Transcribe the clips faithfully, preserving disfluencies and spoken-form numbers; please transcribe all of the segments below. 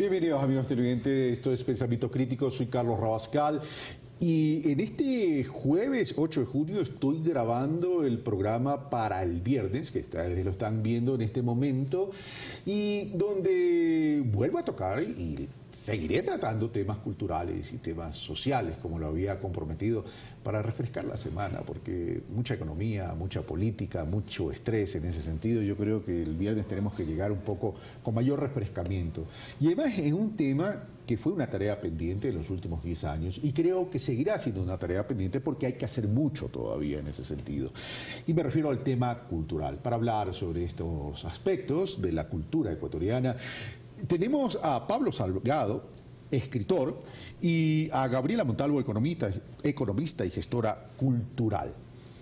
Bienvenidos amigos televidentes, esto es Pensamiento Crítico, soy Carlos Rabascal y en este jueves ocho de junio estoy grabando el programa para el viernes, que ustedes lo están viendo en este momento, y donde vuelvo a tocar y seguiré tratando temas culturales y temas sociales, como lo había comprometido, para refrescar la semana, porque mucha economía, mucha política, mucho estrés en ese sentido. Yo creo que el viernes tenemos que llegar un poco con mayor refrescamiento. Y además es un tema que fue una tarea pendiente en los últimos diez años y creo que seguirá siendo una tarea pendiente porque hay que hacer mucho todavía en ese sentido. Y me refiero al tema cultural. Para hablar sobre estos aspectos de la cultura ecuatoriana, tenemos a Pablo Salgado, escritor, y a Gabriela Montalvo, economista, economista y gestora cultural.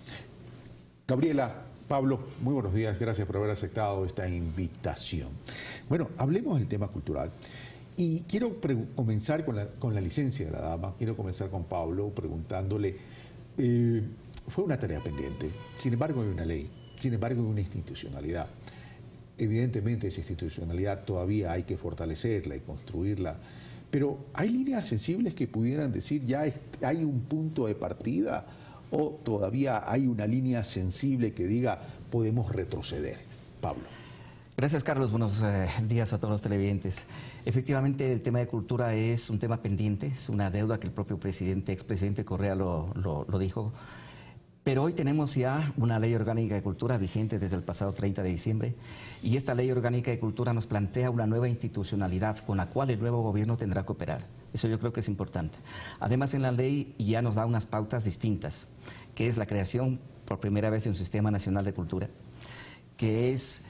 Gabriela, Pablo, muy buenos días, gracias por haber aceptado esta invitación. Bueno, hablemos del tema cultural. Y quiero comenzar con la, con la licencia de la dama, quiero comenzar con Pablo preguntándole, eh, fue una tarea pendiente, sin embargo hay una ley, sin embargo hay una institucionalidad. Evidentemente esa institucionalidad todavía hay que fortalecerla y construirla, pero ¿hay líneas sensibles que pudieran decir ya hay un punto de partida o todavía hay una línea sensible que diga podemos retroceder? Pablo. Gracias, Carlos. Buenos eh, días a todos los televidentes. Efectivamente, el tema de cultura es un tema pendiente, es una deuda que el propio presidente, expresidente Correa lo, lo, lo dijo. Pero hoy tenemos ya una ley orgánica de cultura vigente desde el pasado treinta de diciembre y esta ley orgánica de cultura nos plantea una nueva institucionalidad con la cual el nuevo gobierno tendrá que operar. Eso yo creo que es importante. Además, en la ley ya nos da unas pautas distintas, que es la creación por primera vez de un Sistema Nacional de Cultura, que es...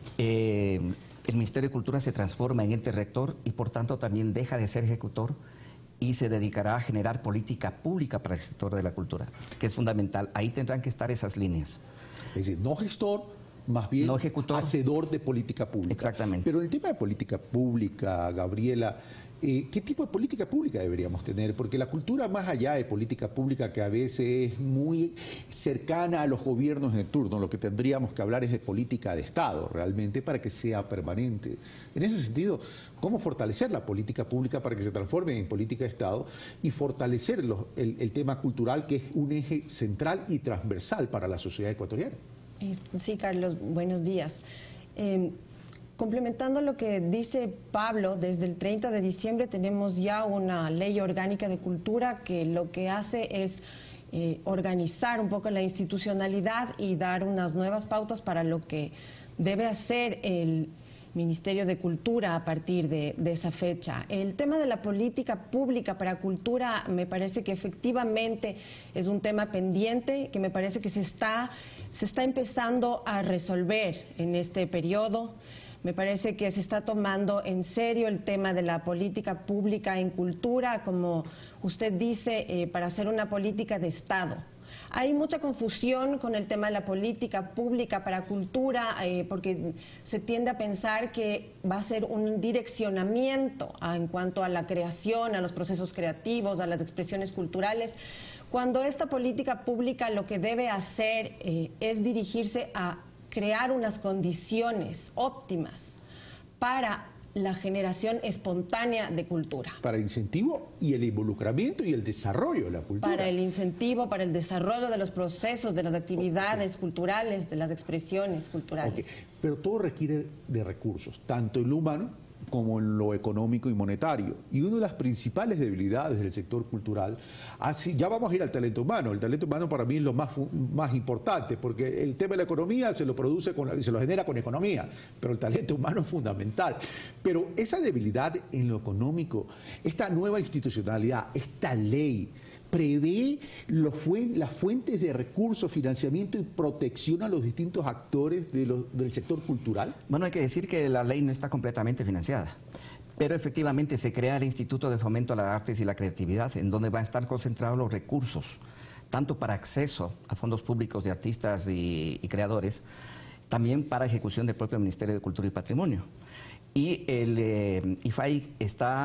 Eh, el Ministerio de Cultura se transforma en ente rector y por tanto también deja de ser ejecutor y se dedicará a generar política pública para el sector de la cultura, que es fundamental. Ahí tendrán que estar esas líneas. Es decir, no gestor, más bien no ejecutor, hacedor de política pública. Exactamente. Pero en el tema de política pública, Gabriela, eh, ¿qué tipo de política pública deberíamos tener? Porque la cultura, más allá de política pública, que a veces es muy cercana a los gobiernos de turno, lo que tendríamos que hablar es de política de Estado, realmente, para que sea permanente. En ese sentido, ¿cómo fortalecer la política pública para que se transforme en política de Estado y fortalecer los, el, el tema cultural, que es un eje central y transversal para la sociedad ecuatoriana? Sí, Carlos, buenos días. Eh, complementando lo que dice Pablo, desde el treinta de diciembre tenemos ya una ley orgánica de cultura que lo que hace es eh, organizar un poco la institucionalidad y dar unas nuevas pautas para lo que debe hacer el Ministerio de Cultura a partir de, de esa fecha. El tema de la política pública para cultura me parece que efectivamente es un tema pendiente, que me parece que se está, se está empezando a resolver en este periodo. Me parece que se está tomando en serio el tema de la política pública en cultura, como usted dice, eh, para hacer una política de Estado. Hay mucha confusión con el tema de la política pública para cultura, eh, porque se tiende a pensar que va a ser un direccionamiento a, en cuanto a la creación, a los procesos creativos, a las expresiones culturales, cuando esta política pública lo que debe hacer eh, es dirigirse a crear unas condiciones óptimas para la generación espontánea de cultura. Para el incentivo y el involucramiento y el desarrollo de la cultura. Para el incentivo, para el desarrollo de los procesos, de las actividades okay. culturales, de las expresiones culturales. Okay. Pero todo requiere de recursos, tanto en lo humano como en lo económico y monetario. Y una de las principales debilidades del sector cultural, así, ya vamos a ir al talento humano. El talento humano para mí es lo más, más importante, porque el tema de la economía se lo produce, con, se lo genera con economía, pero el talento humano es fundamental. Pero esa debilidad en lo económico, esta nueva institucionalidad, esta ley, prevé los fuen, las fuentes de recursos, financiamiento y protección a los distintos actores de lo, del sector cultural? Bueno, hay que decir que la ley no está completamente financiada, pero efectivamente se crea el Instituto de Fomento a las Artes y la Creatividad, en donde van a estar concentrados los recursos, tanto para acceso a fondos públicos de artistas y, y creadores, también para ejecución del propio Ministerio de Cultura y Patrimonio. Y el eh, I F A I está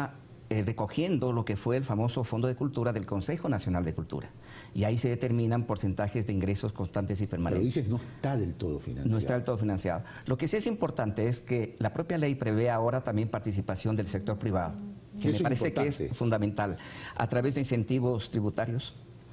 eh, recogiendo lo que fue el famoso Fondo de Cultura del Consejo Nacional de Cultura. Y ahí se determinan porcentajes de ingresos constantes y permanentes. Pero dices, no está del todo financiado. No está del todo financiado. Lo que sí es importante es que la propia ley prevé ahora también participación del sector privado, que me parece que es fundamental, a través de incentivos tributarios,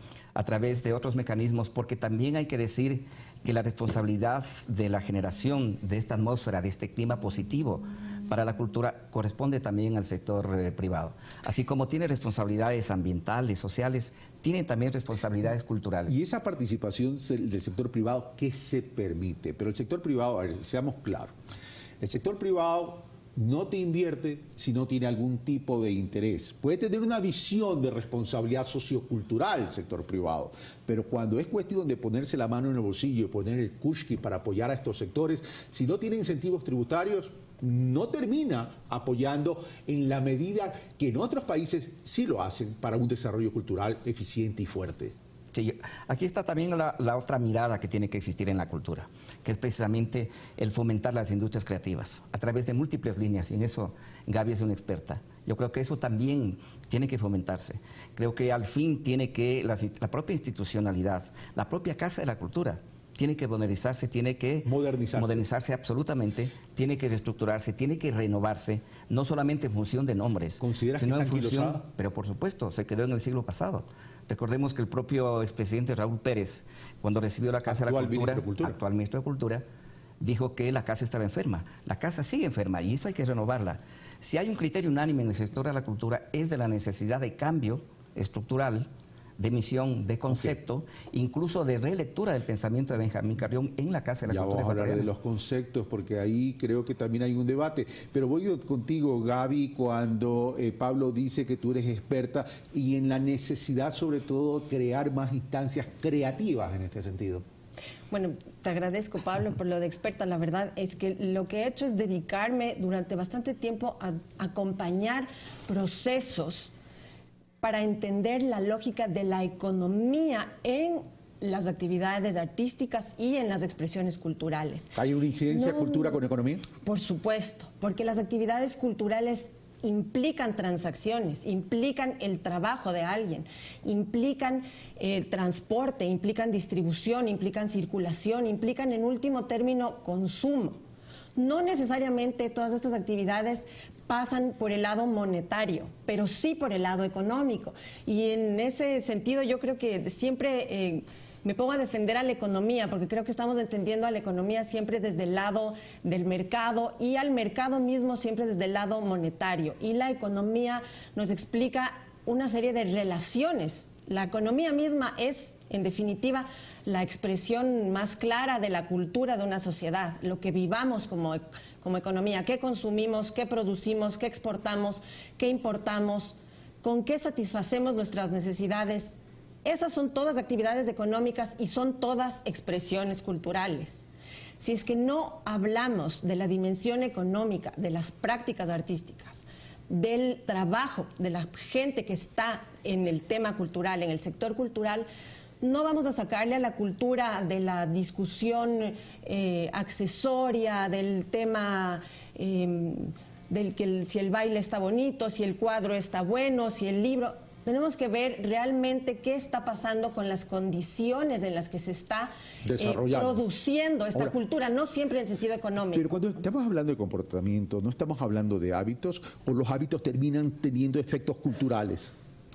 a través de otros mecanismos, porque también hay que decir que la responsabilidad de la generación de esta atmósfera, de este clima positivo para la cultura, corresponde también al sector eh, privado. Así como tiene responsabilidades ambientales, sociales, tiene también responsabilidades culturales. Y esa participación del sector privado, ¿qué se permite? Pero el sector privado, a ver, seamos claros, el sector privado no te invierte si no tiene algún tipo de interés. Puede tener una visión de responsabilidad sociocultural el sector privado, pero cuando es cuestión de ponerse la mano en el bolsillo y poner el kushki para apoyar a estos sectores, si no tiene incentivos tributarios, no termina apoyando en la medida que en otros países sí lo hacen para un desarrollo cultural eficiente y fuerte. Sí, aquí está también la, la otra mirada que tiene que existir en la cultura, que es precisamente el fomentar las industrias creativas a través de múltiples líneas, y en eso Gaby es una experta. Yo creo que eso también tiene que fomentarse. Creo que al fin tiene que la, la propia institucionalidad, la propia Casa de la Cultura, tiene que modernizarse, tiene que modernizarse. modernizarse absolutamente, tiene que reestructurarse, tiene que renovarse, no solamente en función de nombres, ¿Consideras sino que en está función, anquilosada? pero por supuesto, se quedó en el siglo pasado. Recordemos que el propio expresidente Raúl Pérez, cuando recibió la Casa actual de la Cultura, ministro de Cultura, actual ministro de Cultura, dijo que la casa estaba enferma. La casa sigue enferma y eso hay que renovarla. Si hay un criterio unánime en el sector de la cultura, es de la necesidad de cambio estructural, de misión, de concepto, okay, incluso de relectura del pensamiento de Benjamín Carrión en la Casa de la ya Cultura. Ya vamos a hablar de los conceptos, porque ahí creo que también hay un debate. Pero voy contigo, Gaby, cuando eh, Pablo dice que tú eres experta y en la necesidad, sobre todo, de crear más instancias creativas en este sentido. Bueno, te agradezco, Pablo, por lo de experta. La verdad es que lo que he hecho es dedicarme durante bastante tiempo a acompañar procesos para entender la lógica de la economía en las actividades artísticas y en las expresiones culturales. ¿Hay una incidencia no, cultura con economía? Por supuesto, porque las actividades culturales implican transacciones, implican el trabajo de alguien, implican el transporte, implican distribución, implican circulación, implican en último término consumo. No necesariamente todas estas actividades pasan por el lado monetario, pero sí por el lado económico. Y en ese sentido yo creo que siempre eh, me pongo a defender a la economía, porque creo que estamos entendiendo a la economía siempre desde el lado del mercado y al mercado mismo siempre desde el lado monetario. Y la economía nos explica una serie de relaciones. La economía misma es, en definitiva, la expresión más clara de la cultura de una sociedad, lo que vivamos como, como economía, qué consumimos, qué producimos, qué exportamos, qué importamos, con qué satisfacemos nuestras necesidades. Esas son todas actividades económicas y son todas expresiones culturales. Si es que no hablamos de la dimensión económica, de las prácticas artísticas, del trabajo de la gente que está en el tema cultural, en el sector cultural, no vamos a sacarle a la cultura de la discusión eh, accesoria, del tema eh, del que el, si el baile está bonito, si el cuadro está bueno, si el libro. Tenemos que ver realmente qué está pasando con las condiciones en las que se está eh, produciendo esta Ahora, cultura, no siempre en sentido económico. Pero cuando estamos hablando de comportamiento, ¿no estamos hablando de hábitos o los hábitos terminan teniendo efectos culturales?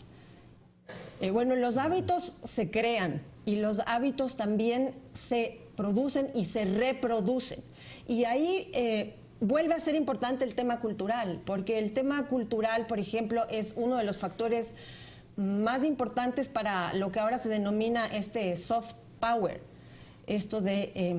Eh, bueno, los hábitos se crean y los hábitos también se producen y se reproducen. Y ahí eh, vuelve a ser importante el tema cultural, porque el tema cultural, por ejemplo, es uno de los factores más importantes para lo que ahora se denomina este soft power, esto de eh,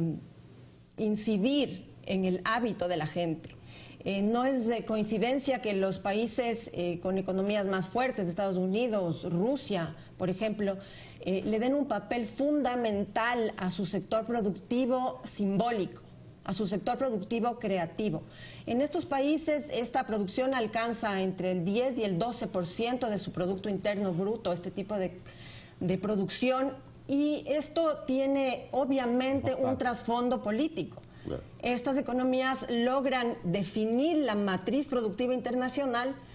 incidir en el hábito de la gente. Eh, no es de coincidencia que los países eh, con economías más fuertes, Estados Unidos, Rusia, por ejemplo, eh, le den un papel fundamental a su sector productivo simbólico, a su sector productivo creativo. En estos países esta producción alcanza entre el diez y el doce por ciento de su Producto Interno Bruto, este tipo de, de producción, y esto tiene obviamente un trasfondo político. Claro. Estas economías logran definir la matriz productiva internacional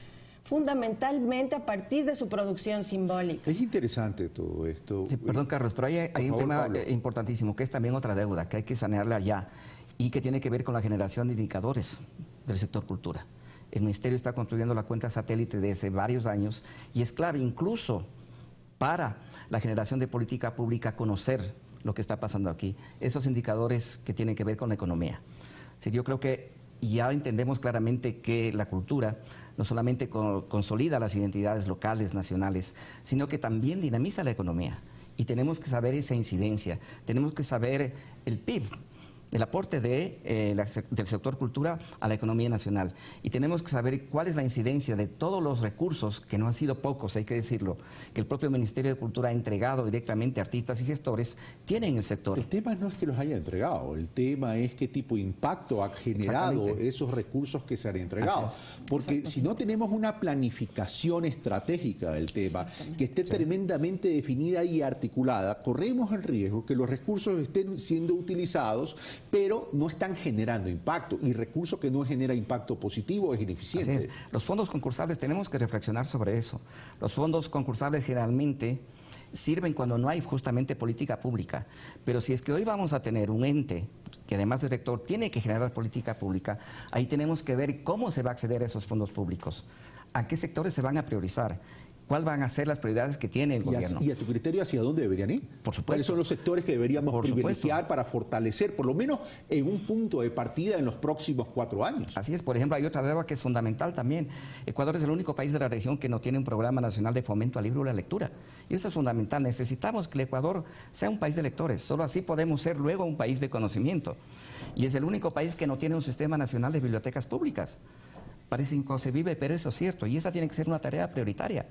fundamentalmente a partir de su producción simbólica. Es interesante todo esto. Sí, perdón, Carlos, pero hay, hay un favor, tema Pablo. importantísimo, que es también otra deuda, que hay que sanearla ya, y que tiene que ver con la generación de indicadores del sector cultura. El Ministerio está construyendo la cuenta satélite desde varios años, y es clave incluso para la generación de política pública conocer lo que está pasando aquí, esos indicadores que tienen que ver con la economía. Sí, yo creo que ya entendemos claramente que la cultura no solamente co- consolida las identidades locales, nacionales, sino que también dinamiza la economía. Y tenemos que saber esa incidencia, tenemos que saber el P I B, el aporte de, eh, la, del sector cultura a la economía nacional. Y tenemos que saber cuál es la incidencia de todos los recursos, que no han sido pocos, hay que decirlo, que el propio Ministerio de Cultura ha entregado directamente a artistas y gestores, tiene en el sector. El tema no es que los haya entregado, el tema es qué tipo de impacto ha generado Exactamente. esos recursos que se han entregado. Así Porque si no tenemos una planificación estratégica del tema, que esté tremendamente definida y articulada, corremos el riesgo que los recursos estén siendo utilizados, pero no están generando impacto. Y recurso que no genera impacto positivo es ineficiente. Así es. Los fondos concursables, tenemos que reflexionar sobre eso. Los fondos concursables generalmente sirven cuando no hay justamente política pública. Pero si es que hoy vamos a tener un ente que además del rector tiene que generar política pública, ahí tenemos que ver cómo se va a acceder a esos fondos públicos, a qué sectores se van a priorizar, cuáles van a ser las prioridades que tiene el Y a, gobierno. y a tu criterio, ¿hacia dónde deberían ir? Por supuesto. ¿Cuáles son los sectores que deberíamos Por privilegiar supuesto. para fortalecer, por lo menos en un punto de partida en los próximos cuatro años? Así es, por ejemplo, hay otra deuda que es fundamental también. Ecuador es el único país de la región que no tiene un programa nacional de fomento al libro y la lectura. Y eso es fundamental. Necesitamos que el Ecuador sea un país de lectores. Solo así podemos ser luego un país de conocimiento. Y es el único país que no tiene un sistema nacional de bibliotecas públicas. Parece inconcebible, pero eso es cierto. Y esa tiene que ser una tarea prioritaria.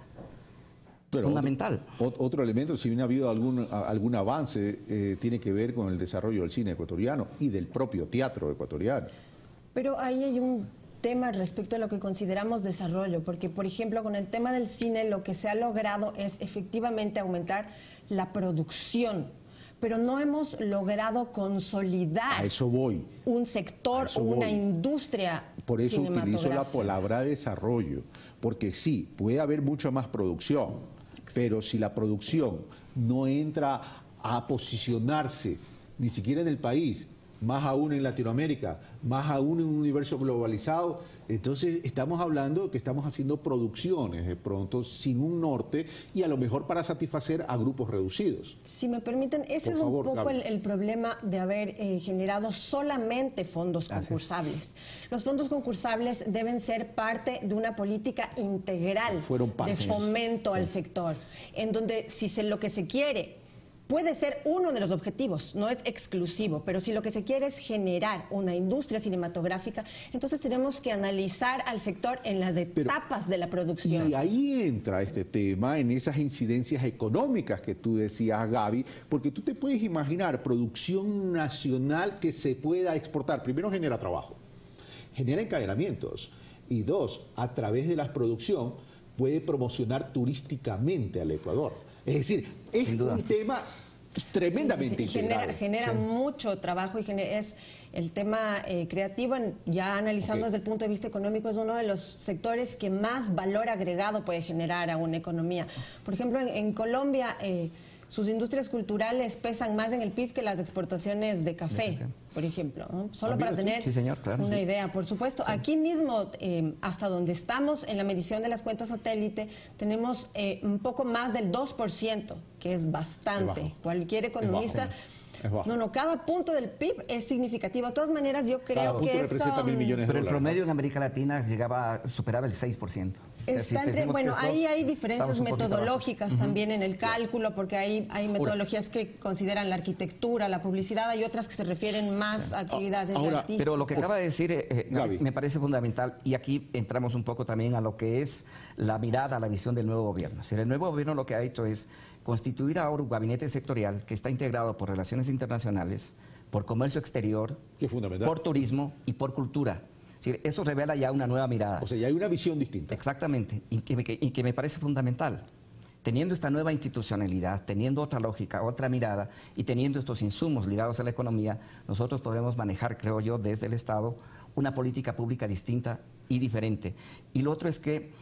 Pero fundamental. Otro, otro elemento, si bien ha habido algún, algún avance, eh, tiene que ver con el desarrollo del cine ecuatoriano y del propio teatro ecuatoriano. Pero ahí hay un tema respecto a lo que consideramos desarrollo, porque por ejemplo con el tema del cine lo que se ha logrado es efectivamente aumentar la producción, pero no hemos logrado consolidar A eso voy. un sector eso o una voy. industria Por eso utilizo la cinematográfica. palabra desarrollo, porque sí, puede haber mucha más producción, pero si la producción no entra a posicionarse ni siquiera en el país, más aún en Latinoamérica, más aún en un universo globalizado, entonces estamos hablando que estamos haciendo producciones de pronto sin un norte y a lo mejor para satisfacer a grupos reducidos. Si me permiten, ese Por es favor, un poco Gaby. el, el problema de haber eh, generado solamente fondos Así es. concursables. Los fondos concursables deben ser parte de una política integral Fueron de pases. fomento al sector, en donde si se, lo que se quiere puede ser uno de los objetivos, no es exclusivo, pero si lo que se quiere es generar una industria cinematográfica, entonces tenemos que analizar al sector en las etapas de la producción. Y ahí entra este tema, en esas incidencias económicas que tú decías, Gaby, porque tú te puedes imaginar producción nacional que se pueda exportar. Primero, genera trabajo, genera encadenamientos, y dos, a través de la producción puede promocionar turísticamente al Ecuador. Es decir, es Sin duda. un tema tremendamente Sí, sí, sí. integrado. Genera, genera Sí. mucho trabajo y genera- es el tema eh, creativo, en- ya analizando Ok. desde el punto de vista económico, es uno de los sectores que más valor agregado puede generar a una economía. Por ejemplo, en, en Colombia eh, sus industrias culturales pesan más en el P I B que las exportaciones de café, por ejemplo, ¿no? Solo Ah, para mira tú. tener Sí, señor, claro, una sí. idea. Por supuesto, aquí mismo, eh, hasta donde estamos en la medición de las cuentas satélite, tenemos eh, un poco más del dos por ciento, que es bastante. Es bajo. Cualquier economista... Es bajo. No, no, cada punto del P I B es significativo. De todas maneras, yo creo Cada punto que representa eso... mil millones de Pero el dólares, promedio ¿no? en América Latina llegaba, superaba el seis por ciento. O sea, si Está entre- decimos que bueno, es ahí dos, hay diferencias estamos un poquito abajo. metodológicas también en el cálculo, porque hay, hay metodologías que consideran la arquitectura, la publicidad, hay otras que se refieren más a actividades Ahora, artísticas. Pero lo que acaba de decir eh, eh, Gaby. me parece fundamental, y aquí entramos un poco también a lo que es la mirada, la visión del nuevo gobierno. O sea, el nuevo gobierno lo que ha hecho es constituir ahora un gabinete sectorial que está integrado por relaciones internacionales, por comercio exterior, Que es fundamental. por turismo y por cultura. Es decir, eso revela ya una nueva mirada. O sea, ya hay una visión distinta. Exactamente, y que, me, que- y que me parece fundamental. Teniendo esta nueva institucionalidad, teniendo otra lógica, otra mirada y teniendo estos insumos ligados a la economía, nosotros podremos manejar, creo yo, desde el Estado una política pública distinta y diferente. Y lo otro es que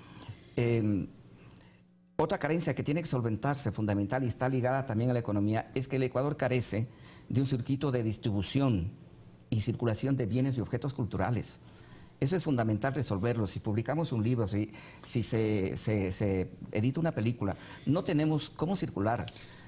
Eh, otra carencia que tiene que solventarse, fundamental y está ligada también a la economía, es que el Ecuador carece de un circuito de distribución y circulación de bienes y objetos culturales. Eso es fundamental resolverlo. Si publicamos un libro, si, si se, se, se edita una película, no tenemos cómo circular.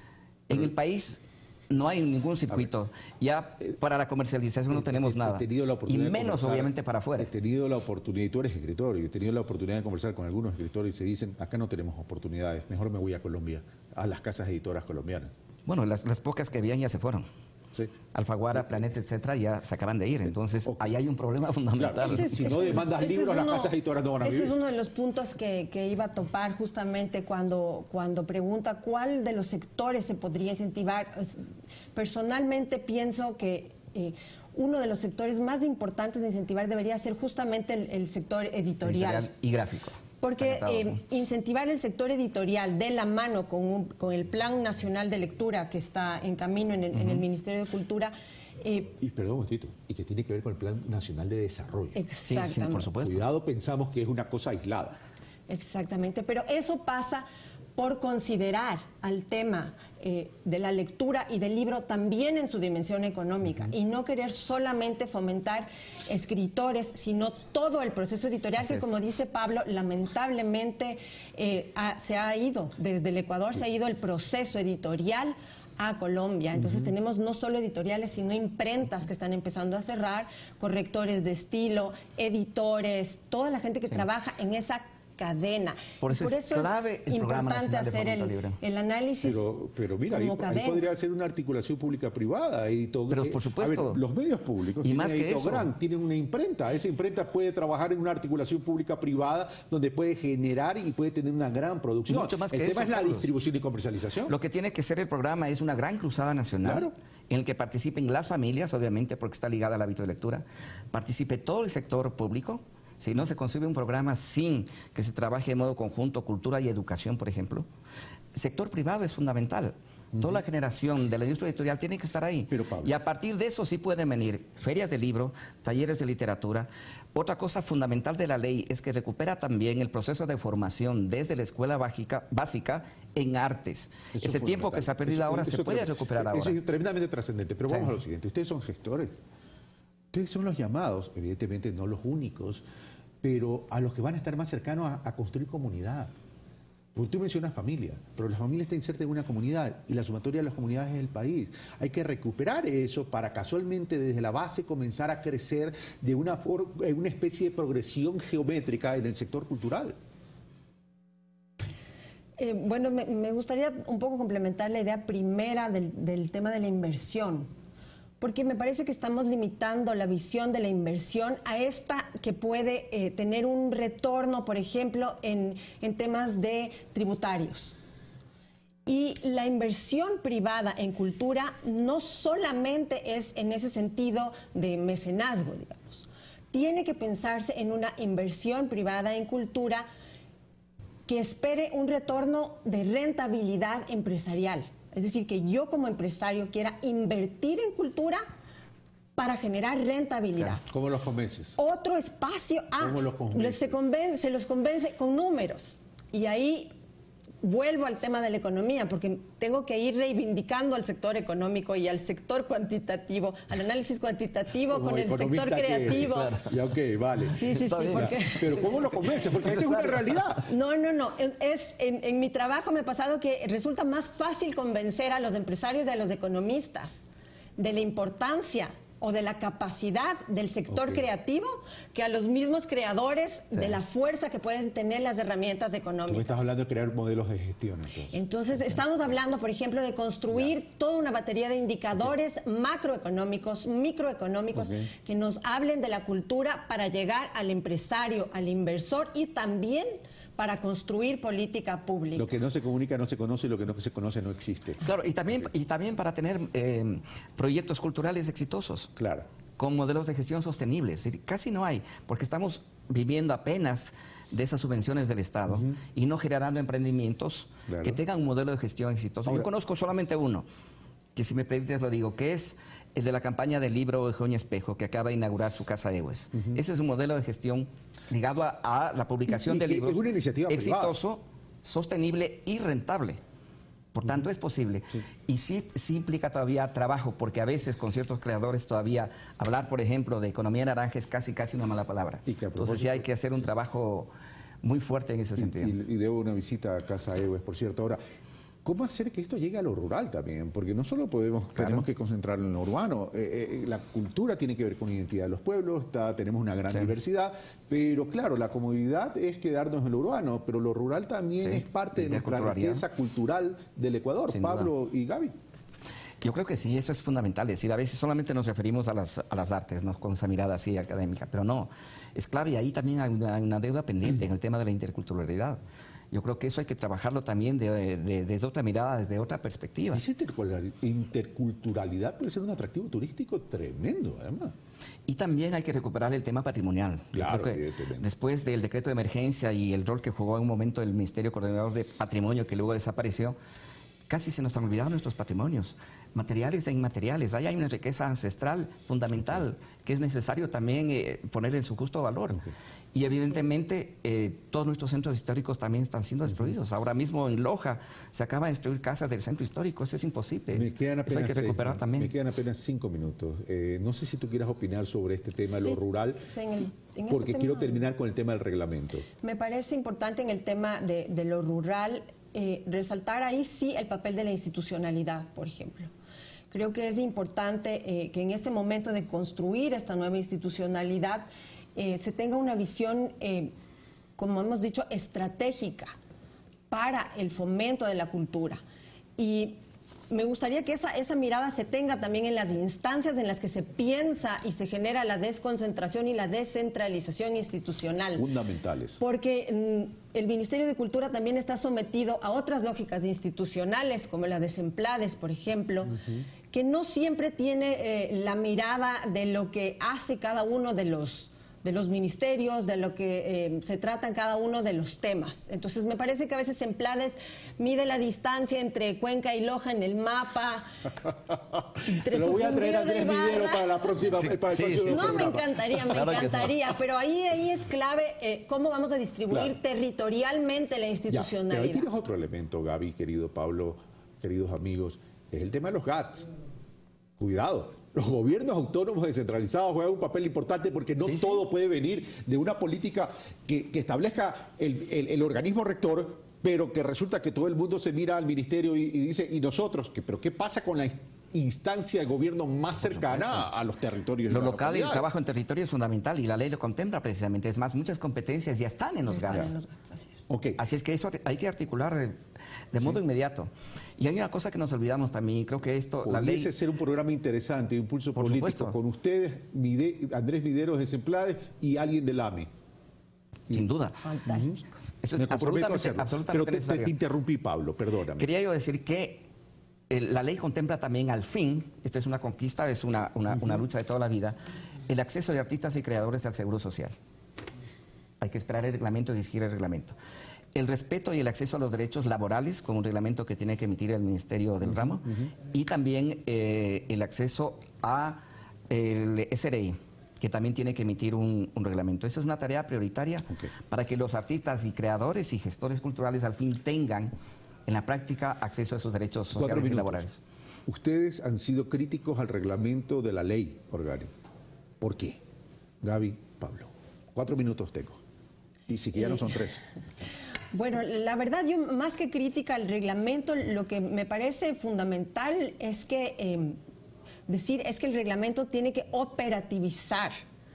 En el país no hay ningún circuito. Ya para la comercialización no tenemos he, he, nada. He tenido la oportunidad y menos, obviamente, para afuera. He tenido la oportunidad, y tú eres escritor, y he tenido la oportunidad de conversar con algunos escritores y se dicen, acá no tenemos oportunidades, mejor me voy a Colombia, a las casas editoras colombianas. Bueno, las, las pocas que habían ya se fueron. Sí. Alfaguara, Planeta, etcétera, ya se acaban de ir. Entonces, okay. ahí hay un problema fundamental. Claro, es, si no demandas es, libros, es uno, las casas editoras no van a ese vivir. Ese es uno de los puntos que, que iba a topar justamente cuando, cuando pregunta cuál de los sectores se podría incentivar. Personalmente pienso que eh, uno de los sectores más importantes de incentivar debería ser justamente el, el sector editorial. editorial y gráfico. Porque eh, incentivar el sector editorial de la mano con, un, con el Plan Nacional de Lectura que está en camino en el, uh-huh. en el Ministerio de Cultura. Eh, y perdón un momentito, y que tiene que ver con el Plan Nacional de Desarrollo. Exactamente. Sí, sí, por supuesto. Cuidado, pensamos que es una cosa aislada. Exactamente, pero eso pasa por considerar al tema eh, de la lectura y del libro también en su dimensión económica uh-huh. y no querer solamente fomentar escritores, sino todo el proceso editorial Así que, es. como dice Pablo, lamentablemente eh, ha, se ha ido, desde el Ecuador sí. se ha ido el proceso editorial a Colombia. Entonces uh-huh. tenemos no solo editoriales, sino imprentas que están empezando a cerrar, correctores de estilo, editores, toda la gente que sí. trabaja en esa cadena. Por eso, Por eso es, clave es importante hacer el, el análisis. Pero, pero mira, ahí, ahí podría ser una articulación pública-privada. Pero por supuesto. A ver, los medios públicos y más que eso, Gran, tienen una imprenta. Esa imprenta puede trabajar en una articulación pública-privada donde puede generar y puede tener una gran producción. Mucho más el que tema eso, es la Carlos. distribución y comercialización. Lo que tiene que ser el programa es una gran cruzada nacional. Claro. En el que participen las familias, obviamente, porque está ligada al hábito de lectura, participe todo el sector público. Si no se concibe un programa sin que se trabaje de modo conjunto, cultura y educación, por ejemplo, el sector privado es fundamental. Uh-huh. Toda la generación de la industria editorial tiene que estar ahí. Pero, Pablo, y a partir de eso sí pueden venir ferias de libro, talleres de literatura. Otra cosa fundamental de la ley es que recupera también el proceso de formación desde la escuela básica, básica en artes. Eso Ese tiempo que se ha perdido eso, ahora se puede recuperar eso ahora. Eso es tremendamente trascendente. Pero sí. vamos a lo siguiente. Ustedes son gestores. Ustedes son los llamados, evidentemente no los únicos, pero a los que van a estar más cercanos a, a construir comunidad. Porque tú mencionas familia, pero la familia está inserta en una comunidad y la sumatoria de las comunidades es el país. Hay que recuperar eso para casualmente desde la base comenzar a crecer de una, for, una especie de progresión geométrica en el sector cultural. Eh, bueno, me, me gustaría un poco complementar la idea primera del, del tema de la inversión. Porque me parece que estamos limitando la visión de la inversión a esta que puede eh, tener un retorno, por ejemplo, en, en temas de tributarios. Y la inversión privada en cultura no solamente es en ese sentido de mecenazgo, digamos. Tiene que pensarse en una inversión privada en cultura que espere un retorno de rentabilidad empresarial. Es decir, que yo como empresario quiera invertir en cultura para generar rentabilidad. Claro. ¿Cómo los convences? Otro espacio. Ah, ¿Cómo los convences? Se, convence, se los convence con números. Y ahí vuelvo al tema de la economía, porque tengo que ir reivindicando al sector económico y al sector cuantitativo, al análisis cuantitativo como con el sector creativo. Que, claro. Ya, ok, vale. Sí, sí, sí. Porque... Pero ¿cómo lo convence? Porque eso es una realidad. No, no, no. Es, en, en mi trabajo me ha pasado que resulta más fácil convencer a los empresarios y a los economistas de la importancia o de la capacidad del sector okay. creativo que a los mismos creadores sí. de la fuerza que pueden tener las herramientas económicas. Tú me estás hablando de crear modelos de gestión. Entonces, entonces estamos hablando, por ejemplo, de construir yeah. toda una batería de indicadores okay. macroeconómicos, microeconómicos, okay. que nos hablen de la cultura para llegar al empresario, al inversor y también para construir política pública. Lo que no se comunica no se conoce y lo que no se conoce no existe. Claro, y también, y también para tener eh, proyectos culturales exitosos. Claro. Con modelos de gestión sostenibles. Casi no hay, porque estamos viviendo apenas de esas subvenciones del Estado uh-huh. y no generando emprendimientos claro. que tengan un modelo de gestión exitoso. Ahora, yo conozco solamente uno. que si me permites lo digo, que es el de la campaña del libro Eugenio Espejo, que acaba de inaugurar su Casa Egues. Uh-huh. Ese es un modelo de gestión ligado a, a la publicación y, y, de libros. Es una iniciativa exitoso, privada, sostenible y rentable. Por tanto, uh-huh. es posible. Sí. Y sí, sí implica todavía trabajo, porque a veces con ciertos creadores todavía hablar, por ejemplo, de economía naranja es casi, casi una mala palabra. Y que Entonces sí hay que hacer un trabajo muy fuerte en ese sentido. Y, y, y debo una visita a Casa Egues, por cierto. Ahora, ¿cómo hacer que esto llegue a lo rural también? Porque no solo podemos, claro. tenemos que concentrarlo en lo urbano, eh, eh, la cultura tiene que ver con la identidad de los pueblos, está, tenemos una gran sí. diversidad, pero claro, la comodidad es quedarnos en lo urbano, pero lo rural también sí. es parte de nuestra riqueza cultural del Ecuador. Sin Pablo duda. Y Gaby. Yo creo que sí, eso es fundamental. Es decir, a veces solamente nos referimos a las, a las artes, ¿no? Con esa mirada así académica, pero no, es clave y ahí también hay una, una deuda pendiente en el tema de la interculturalidad. Yo creo que eso hay que trabajarlo también de, de, desde otra mirada, desde otra perspectiva. Esa interculturalidad puede ser un atractivo turístico tremendo, además. Y también hay que recuperar el tema patrimonial. Claro, que después del decreto de emergencia y el rol que jugó en un momento el Ministerio Coordinador de Patrimonio, que luego desapareció, casi se nos han olvidado nuestros patrimonios, materiales e inmateriales. Ahí hay una riqueza ancestral fundamental que es necesario también eh, poner en su justo valor. Okay. Y evidentemente eh, todos nuestros centros históricos también están siendo destruidos. Ahora mismo en Loja se acaba de destruir casas del centro histórico, eso es imposible. Me quedan apenas, eso hay que recuperar seis, también. Me quedan apenas cinco minutos. Eh, no sé si tú quieras opinar sobre este tema de sí, lo rural, sí, en el, en porque este quiero tema, terminar con el tema del reglamento. Me parece importante en el tema de, de lo rural eh, resaltar ahí sí el papel de la institucionalidad, por ejemplo. Creo que es importante eh, que en este momento de construir esta nueva institucionalidad Eh, se tenga una visión, eh, como hemos dicho, estratégica para el fomento de la cultura. Y me gustaría que esa, esa mirada se tenga también en las instancias en las que se piensa y se genera la desconcentración y la descentralización institucional. Fundamentales. Porque mm, el Ministerio de Cultura también está sometido a otras lógicas institucionales, como la de Semplades, por ejemplo, uh-huh. que no siempre tiene eh, la mirada de lo que hace cada uno de los de los ministerios, de lo que eh, se tratan cada uno de los temas. Entonces me parece que a veces Semplades mide la distancia entre Cuenca y Loja en el mapa. Lo voy a traer a Andrés Videro para la próxima. Sí, para el sí, sí, no, me encantaría, me claro encantaría, sí. pero ahí, ahí es clave eh, cómo vamos a distribuir claro. territorialmente la institucionalidad. Ya, pero ahí tienes otro elemento, Gaby, querido Pablo, queridos amigos, es el tema de los G A Ts. Cuidado. Los gobiernos autónomos descentralizados juegan un papel importante porque no sí, todo sí. puede venir de una política que, que establezca el, el, el organismo rector, pero que resulta que todo el mundo se mira al ministerio y, y dice, ¿y nosotros? ¿Qué, ¿Pero qué pasa con la instancia de gobierno más cercana a los territorios? Lo local y el trabajo en territorio es fundamental y la ley lo contempla precisamente. Es más, muchas competencias ya están en los G A Ts. Así es. Okay. Así es que eso hay que articular de modo sí. inmediato. Y hay una cosa que nos olvidamos también, y creo que esto, Podría la ley... ser un programa interesante, impulso Por político, supuesto. Con ustedes, Mide, Andrés Videros de Semplades y alguien del A M E. Sin duda. Fantástico. Uh-huh. Eso es Me absolutamente, absolutamente Pero te, te, te interrumpí, Pablo, perdóname. Quería yo decir que eh, la ley contempla también al fin, esta es una conquista, es una, una, uh-huh. una lucha de toda la vida, el acceso de artistas y creadores al seguro social. Hay que esperar el reglamento y exigir el reglamento. El respeto y el acceso a los derechos laborales, con un reglamento que tiene que emitir el Ministerio del uh-huh, Ramo, uh-huh. y también eh, el acceso a el S R I, que también tiene que emitir un, un reglamento. Esa es una tarea prioritaria okay. para que los artistas y creadores y gestores culturales al fin tengan en la práctica acceso a esos derechos sociales y laborales. Ustedes han sido críticos al reglamento de la ley orgánica. ¿Por qué? Gaby, Pablo. Cuatro minutos tengo. Y si que ya no son tres. Bueno, la verdad, yo más que crítica al reglamento, lo que me parece fundamental es que eh, decir es que el reglamento tiene que operativizar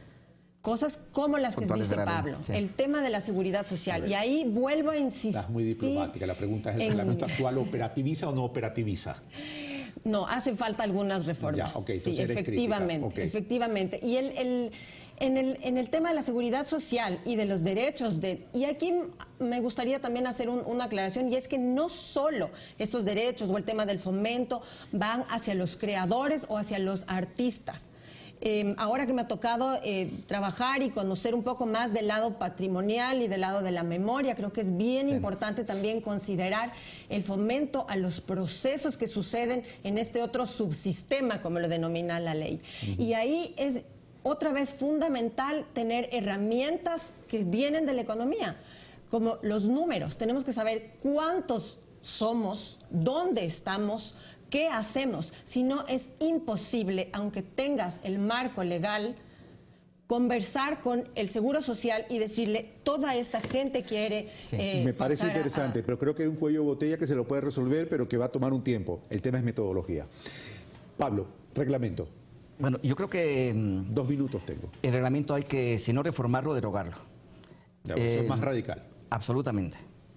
cosas como las que dice Pablo, sí. el tema de la seguridad social. Y ahí vuelvo a insistir. Estás muy diplomática. La pregunta es, ¿el en... reglamento actual operativiza o no operativiza? No, hace falta algunas reformas. Ya, okay, sí, efectivamente, okay. efectivamente. Y el, el, en, el, en el tema de la seguridad social y de los derechos, de, y aquí me gustaría también hacer un, una aclaración, y es que no solo estos derechos o el tema del fomento van hacia los creadores o hacia los artistas. Eh, ahora que me ha tocado eh, trabajar y conocer un poco más del lado patrimonial y del lado de la memoria, creo que es bien sí. importante también considerar el fomento a los procesos que suceden en este otro subsistema, como lo denomina la ley. Uh-huh. Y ahí es otra vez fundamental tener herramientas que vienen de la economía, como los números. Tenemos que saber cuántos somos, dónde estamos, ¿qué hacemos? Si no, es imposible, aunque tengas el marco legal, conversar con el Seguro Social y decirle, toda esta gente quiere sí. eh, Me parece interesante, a... pero creo que hay un cuello de botella que se lo puede resolver, pero que va a tomar un tiempo. El tema es metodología. Pablo, reglamento. Bueno, yo creo que... Dos minutos tengo. El reglamento hay que, si no reformarlo, derogarlo. Ya, eso eh, es más radical. Absolutamente.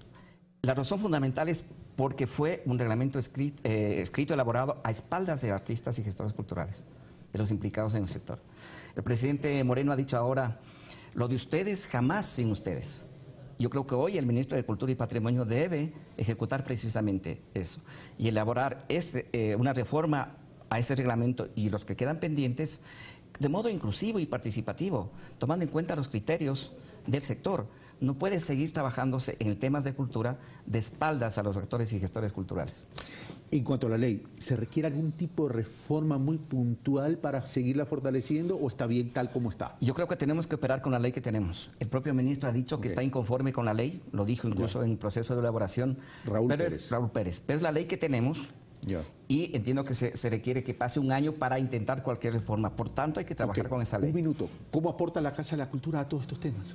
La razón fundamental es porque fue un reglamento escrito, eh, escrito, elaborado a espaldas de artistas y gestores culturales, de los implicados en el sector. El presidente Moreno ha dicho ahora, lo de ustedes jamás sin ustedes. Yo creo que hoy el ministro de Cultura y Patrimonio debe ejecutar precisamente eso y elaborar este, eh, una reforma a ese reglamento y los que quedan pendientes de modo inclusivo y participativo, tomando en cuenta los criterios del sector. No puede seguir trabajándose en temas de cultura de espaldas a los actores y gestores culturales. En cuanto a la ley, ¿se requiere algún tipo de reforma muy puntual para seguirla fortaleciendo o está bien tal como está? Yo creo que tenemos que operar con la ley que tenemos. El propio ministro ha dicho okay. que está inconforme con la ley, lo dijo incluso ya. en proceso de elaboración. Raúl pero Pérez. Es, Raúl Pérez. Pero es la ley que tenemos. Ya. Y entiendo que se, se requiere que pase un año para intentar cualquier reforma. Por tanto, hay que trabajar okay. con esa ley. Un minuto. ¿Cómo aporta la Casa de la Cultura a todos estos temas?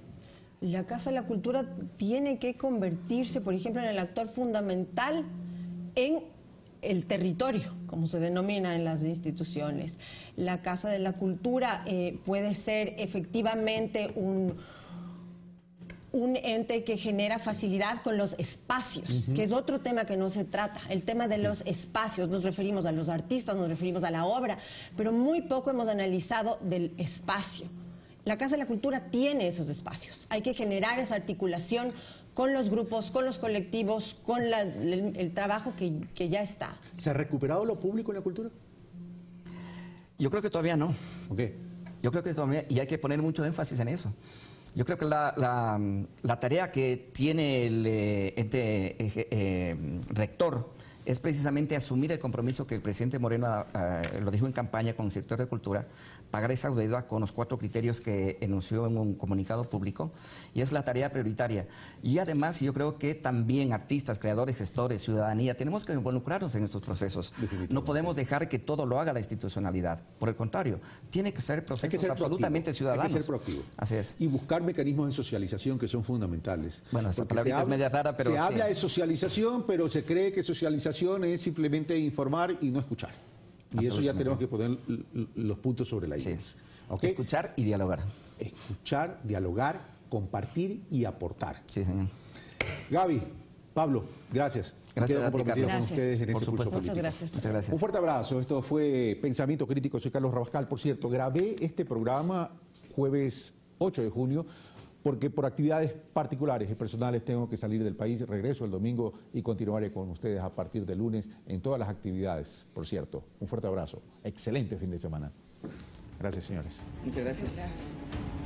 La Casa de la Cultura tiene que convertirse, por ejemplo, en el actor fundamental en el territorio, como se denomina en las instituciones. La Casa de la Cultura eh, puede ser efectivamente un, un ente que genera facilidad con los espacios, uh-huh. que es otro tema que no se trata, el tema de los espacios. Nos referimos a los artistas, nos referimos a la obra, pero muy poco hemos analizado del espacio. La Casa de la Cultura tiene esos espacios. Hay que generar esa articulación con los grupos, con los colectivos, con la, el, el trabajo que, que ya está. ¿Se ha recuperado lo público en la cultura? Yo creo que todavía no. Okay. Yo creo que todavía, y hay que poner mucho énfasis en eso. Yo creo que la, la, la tarea que tiene el eh, ente eh, eh, rector es precisamente asumir el compromiso que el presidente Moreno eh, lo dijo en campaña con el sector de cultura, pagar esa deuda con los cuatro criterios que enunció en un comunicado público, y es la tarea prioritaria. Y además yo creo que también artistas, creadores, gestores, ciudadanía, tenemos que involucrarnos en estos procesos. No podemos dejar que todo lo haga la institucionalidad. Por el contrario, tiene que ser procesos que ser absolutamente ciudadanos. Hay que ser proactivo. Así es. Y buscar mecanismos de socialización que son fundamentales. Bueno, esa palabra es media rara, pero se sí. habla de socialización, pero se cree que socialización es simplemente informar y no escuchar. Y eso ya tenemos que poner los puntos sobre la I. Sí. ¿Okay? Escuchar y dialogar. Escuchar, dialogar, compartir y aportar. Sí, señor. Gaby, Pablo, gracias. Gracias a ti, Carlos. Con ustedes en Por este supuesto. curso Muchas gracias. Muchas gracias. Un fuerte abrazo. Esto fue Pensamiento Crítico. Soy Carlos Rabascal. Por cierto, grabé este programa jueves ocho de junio porque por actividades particulares y personales tengo que salir del país. Regreso el domingo y continuaré con ustedes a partir de lunes en todas las actividades. Por cierto, un fuerte abrazo. Excelente fin de semana. Gracias, señores. Muchas gracias. Gracias.